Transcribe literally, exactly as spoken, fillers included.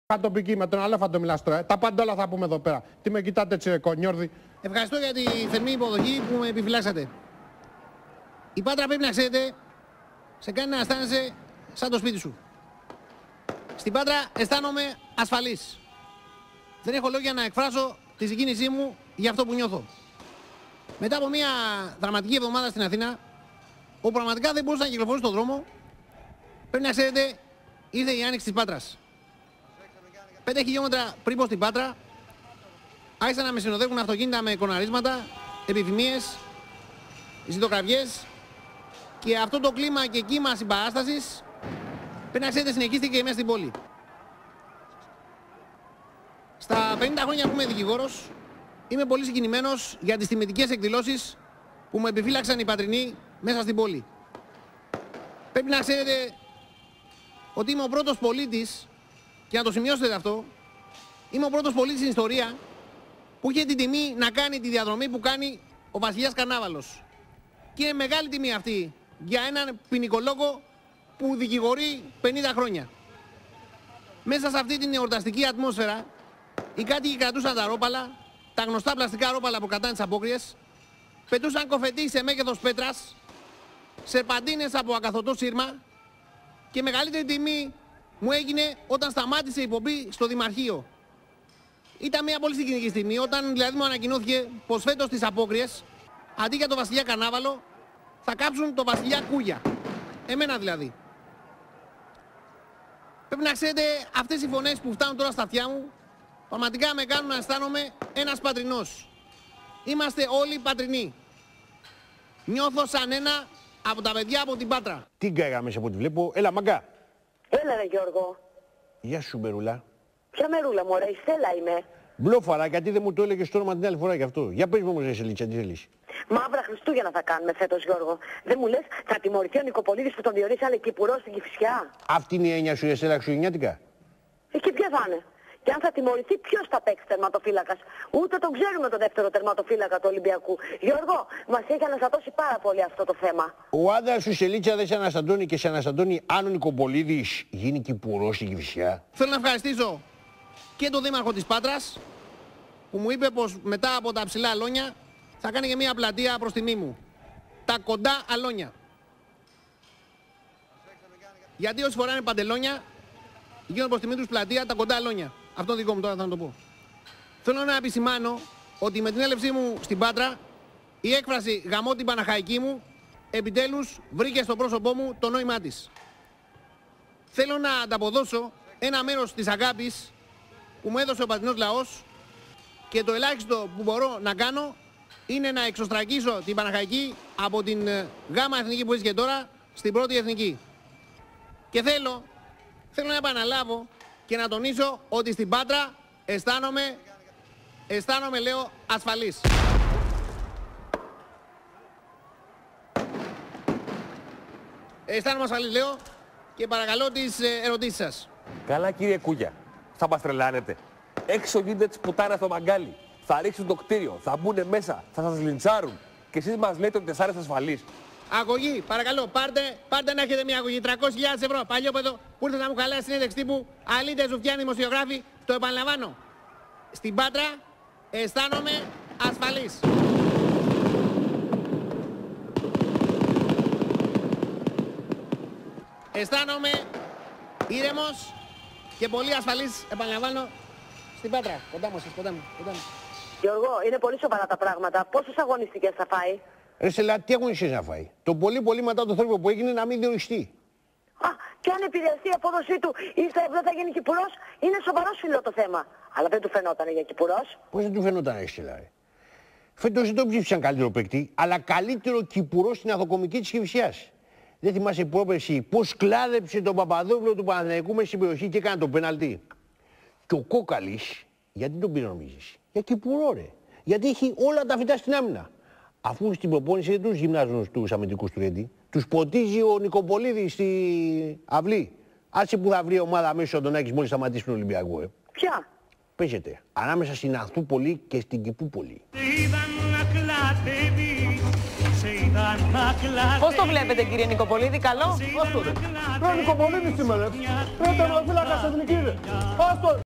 Τοπική, με τον Αλέφαντο μιλάς τώρα. Ε. Τα πάντα όλα θα πούμε εδώ πέρα. Τι με κοιτάτε έτσι, κονιόρδι. Ευχαριστώ για τη θερμή υποδοχή που με επιφυλάξατε. Η Πάτρα, πρέπει να ξέρετε, σε κάνει να αισθάνεσαι σαν το σπίτι σου. Στην Πάτρα αισθάνομαι ασφαλής. Δεν έχω λόγια να εκφράσω τη συγκίνησή μου για αυτό που νιώθω. Μετά από μια δραματική εβδομάδα στην Αθήνα, όπου πραγματικά δεν μπορούσα να κυκλοφορήσω στον δρόμο, πρέπει να ξέρετε, ήρθε η άνοιξη της Πάτρας. Πέντε χιλιόμετρα πριν πω στην Πάτρα, άρχισαν να με συνοδεύουν αυτοκίνητα με κοναρίσματα, επιθυμίες, ζητοκραυγές, και αυτό το κλίμα και κύμα συμπαράστασης, πρέπει να ξέρετε, συνεχίστηκε μέσα στην πόλη. Στα πενήντα χρόνια που είμαι δικηγόρος, είμαι πολύ συγκινημένος για τις τιμητικές εκδηλώσεις που μου επιφύλαξαν οι πατρινοί μέσα στην πόλη. Πρέπει να ξέρετε ότι είμαι ο πρώτος πολίτης, και να το σημειώσετε αυτό, είμαι ο πρώτος πολίτης στην ιστορία που είχε την τιμή να κάνει τη διαδρομή που κάνει ο βασιλιάς Καρνάβαλος. Και είναι μεγάλη τιμή αυτή για έναν ποινικολόγο που δικηγορεί πενήντα χρόνια. Μέσα σε αυτή την εορταστική ατμόσφαιρα, οι κάτοικοι κρατούσαν τα ρόπαλα, τα γνωστά πλαστικά ρόπαλα που κρατάνε τις απόκριες, πετούσαν κοφετί σε μέγεθος πέτρας, σερπαντίνες από ακαθωτό σύρμα, και μεγαλύτερη τιμή μου έγινε όταν σταμάτησε η πομπή στο Δημαρχείο. Ήταν μια πολύ συγκινητική στιγμή, όταν δηλαδή μου ανακοινώθηκε πως φέτος τις απόκριες, αντί για το βασιλιά Καρνάβαλο, θα κάψουν το βασιλιά Κούγια. Εμένα δηλαδή. Πρέπει να ξέρετε, αυτές οι φωνές που φτάνουν τώρα στα αυτιά μου, πραγματικά με κάνουν να αισθάνομαι ένας πατρινός. Είμαστε όλοι πατρινοί. Νιώθω σαν ένα από τα παιδιά από την Πάτρα. Τι γκάγαμε από ό,τι βλέπω. Έλα, μαγκά. Έλα ρε Γιώργο. Γεια σου, Μερούλα. Ποια Μερούλα, μωρέ, η Στέλλα είμαι. Μπλόφαρα, γιατί δεν μου το έλεγες το όνομα την άλλη φορά γι' αυτό. Για πες μου όμως, εσύ Λίτσα, τι θέλεις. Μαύρα Χριστούγεννα θα κάνουμε φέτος, Γιώργο. Δεν μου λες, θα τιμωρηθεί ο Νικοπολίδης που τον διορίσανε Κυπουρό στην Κηφισιά. Αυτή είναι η έννοια σου, εσένα Χριστουγεννιάτικα. Ε, και ποια θα είναι. Και αν θα τιμωρηθεί, ποιος θα παίξει τερματοφύλακας. Ούτε τον ξέρουμε τον δεύτερο τερματοφύλακα του Ολυμπιακού. Γιώργο, μας έχει αναστατώσει πάρα πολύ αυτό το θέμα. Ο άντρας σου Σελίτσα δεν σε αναστατώνει, και σε αναστατώνει αν ο Νικοπολίδης γίνει Κυπουρός στην Κηφισιά. Θέλω να ευχαριστήσω και τον Δήμαρχο της Πάτρας, που μου είπε πως μετά από τα ψηλά αλόνια θα κάνει και μια πλατεία προς τιμή μου. Τα κοντά αλόνια. Γιατί όσοι φοράνε παντελόνια, γίνονται προς τιμή τους πλατεία τα κοντά αλόνια. Αυτό δικό μου τώρα θα το πω. Θέλω να επισημάνω ότι με την έλευσή μου στην Πάτρα, η έκφραση «γαμώ την Παναχαϊκή μου» επιτέλους βρήκε στο πρόσωπό μου το νόημά της. Θέλω να ανταποδώσω ένα μέρος της αγάπης που μου έδωσε ο πατρινός λαός, και το ελάχιστο που μπορώ να κάνω είναι να εξωστρακίσω την Παναχαϊκή από την γάμα εθνική που βρίσκεται τώρα στην πρώτη εθνική. Και θέλω, θέλω να επαναλάβω και να τονίσω ότι στην Πάτρα αισθάνομαι, αισθάνομαι λέω, ασφαλής. Αισθάνομαι ασφαλής, λέω, και παρακαλώ τις ερωτήσεις σας. Καλά, κύριε Κούγια. Θα μας τρελάνετε. Έξω γίνεται της πουτάνα στο μαγκάλι. Θα ρίξουν το κτίριο, θα μπουν μέσα, θα σας λιντσάρουν. Και εσείς μας λέτε ότι εσάς είστε ασφαλείς. Αγωγή, παρακαλώ, πάρτε, πάρτε να έχετε μια αγωγή. τριακόσιες χιλιάδες ευρώ. Παλιόπαιδο που ήρθε να μου χαλάσει συνέντευξη τύπου. Αλήτες σου φτιάνει δημοσιογράφοι. Το επαναλαμβάνω. Στην Πάτρα αισθάνομαι ασφαλής. Αισθάνομαι ήρεμος και πολύ ασφαλής, επαναλαμβάνω, στην Πάτρα. Κοντά μου, κοντά μου, κοντά μου. Γιώργο, είναι πολύ σοβαρά τα πράγματα. Πόσες αγωνιστικές θα φάει? Ρε Σελά, τι αγωνιστικές να φάει. Το πολύ πολύ μετά το θόρυβο που έγινε να μην διοριστεί. Α, και αν επηρεαστεί η απόδοσή του ή δεν θα γίνει Κυπουρός, είναι σοβαρό φιλό το θέμα. Αλλά δεν του φαινόταν για Κυπουρός. Πώς δεν του φαινόταν, ρε Σελά, ρε. Φέτος δεν τον ψήφισαν καλύτερο παίκτη, αλλά καλύτερο Κυπουρό στην αδοκομική της Κηφισιάς. Δεν θυμάσαι πρόπερση πώς κλάδεψε τον Παπαδόπουλο του Παναθηναϊκού μέσα στην περιοχή και έκανε το πέναλτι. Και ο Κόκαλης, γιατί τον πήρε νομίζεις? Για Κυπουρό, ρε. Γιατί έχει όλα τα φυτά στην άμυνα. Αφού στην προπόνηση δεν τους γυμνάζουν τους αμυντικούς του Ρέντι, τους ποτίζει ο Νικοπολίδης στη αυλή. Άσε που θα βρει ομάδα μέσα ο Αντωνάκης μόλις σταματήσει τον Ολυμπιακό, ε. Ποια? Παίζεται ανάμεσα στην Ανθούπολη και στην Κηπούπολη. Πώς το βλέπετε, κύριε Νικοπολίδη, καλό? Άστο ρε. Πρέπει Νικοπολίδη σήμερα. Πρέπει τερματοφύλακας εθνική. Άστο.